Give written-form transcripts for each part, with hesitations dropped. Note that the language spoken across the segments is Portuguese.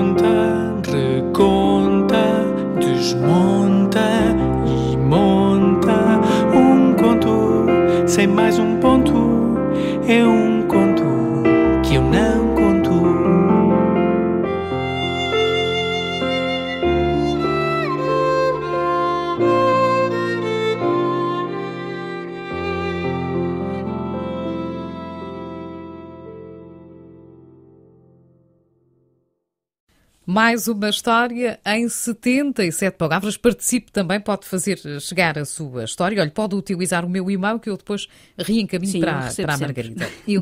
conta, reconta, desmonta e monta um conto sem mais um ponto. É um conto que eu não conto. Mais uma história em 77 palavras. Participe também, pode fazer chegar a sua história. Olha, pode utilizar o meu e-mail que eu depois reencaminho para a Margarida.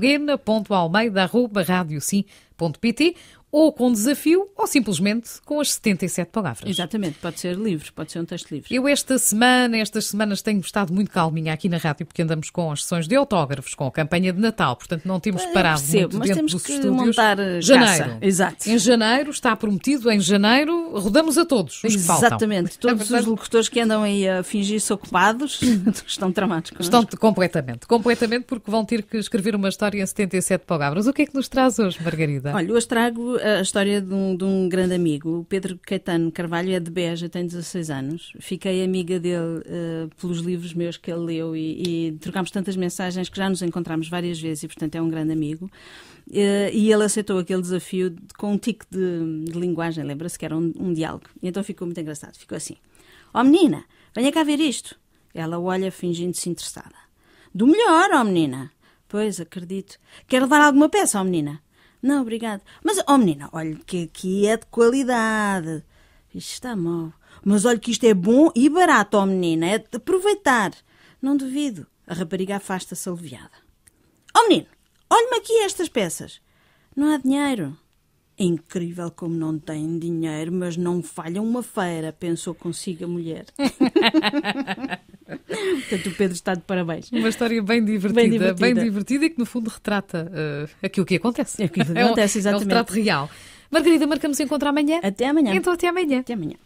helena.almeida@radiosim.pt, ou com desafio, ou simplesmente com as 77 palavras. Exatamente, pode ser livre, pode ser um texto livre. Eu estas semanas tenho estado muito calminha aqui na rádio, porque andamos com as sessões de autógrafos, com a campanha de Natal, portanto não temos parado muito mas dentro temos dos que estúdios. montar Janeiro. caça. Exato. Em janeiro, está prometido, em janeiro, rodamos a todos os que faltam. Exatamente, todos os locutores que andam aí a fingir-se ocupados estão tramados. Estão completamente, porque vão ter que escrever uma história em 77 palavras. O que é que nos traz hoje, Margarida? Olha, hoje trago a história de um grande amigo. O Pedro Caetano Carvalho é de Beja, tem 16 anos. Fiquei amiga dele pelos livros meus que ele leu e trocámos tantas mensagens que já nos encontramos várias vezes e, portanto, é um grande amigo. E ele aceitou aquele desafio com um tique de linguagem, lembra-se que era um diálogo. E então ficou muito engraçado. Ficou assim: "Ó menina, venha cá ver isto." Ela olha fingindo-se interessada. "Do melhor, ó menina." "Pois, acredito. Quer levar alguma peça, ó menina?" "Não, obrigado." "Mas, ó menina, olha que aqui é de qualidade." "Isto está mau." "Mas olha que isto é bom e barato, ó menina. É de aproveitar." "Não duvido." A rapariga afasta-se aliviada. "Ó menino, olhe-me aqui estas peças." "Não há dinheiro." "É incrível como não têm dinheiro, mas não falham uma feira," pensou consigo a mulher. Portanto, o Pedro está de parabéns. Uma história bem divertida e que, no fundo, retrata aquilo que acontece. É o que acontece, exatamente. É um retrato real. Margarida, marcamos encontro amanhã? Até amanhã. Então, até amanhã. Até amanhã.